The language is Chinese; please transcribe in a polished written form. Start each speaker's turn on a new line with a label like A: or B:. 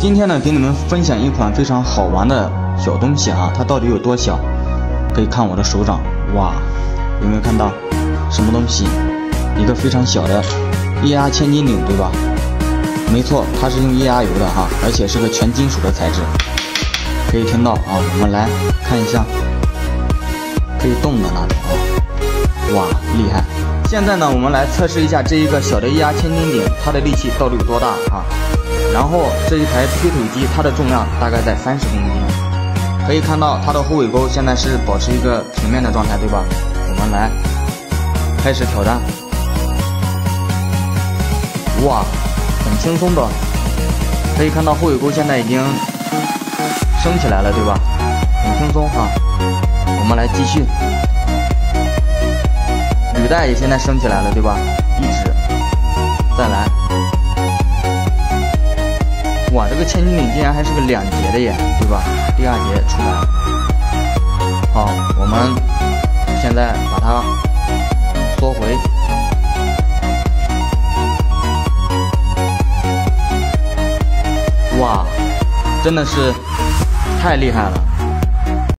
A: 今天呢，给你们分享一款非常好玩的小东西啊，它到底有多小？可以看我的手掌，哇，有没有看到什么东西？一个非常小的液压千斤顶，对吧？没错，它是用液压油的哈，而且是个全金属的材质。可以听到啊，我们来看一下，可以动的那种啊，哇，厉害！现在呢，我们来测试一下这一个小的液压千斤顶，它的力气到底有多大啊？然后这一台推土机，它的重量大概在30公斤。可以看到它的后尾钩现在是保持一个平面的状态，对吧？我们来开始挑战。哇，很轻松的，可以看到后尾钩现在已经升起来了，对吧？很轻松啊。我们来继续，履带也现在升起来了，对吧？一指，再来。哇，这个千斤顶竟然还是个2节的耶，对吧？第2节出来了。好，我们现在把它缩回。哇，真的是太厉害了！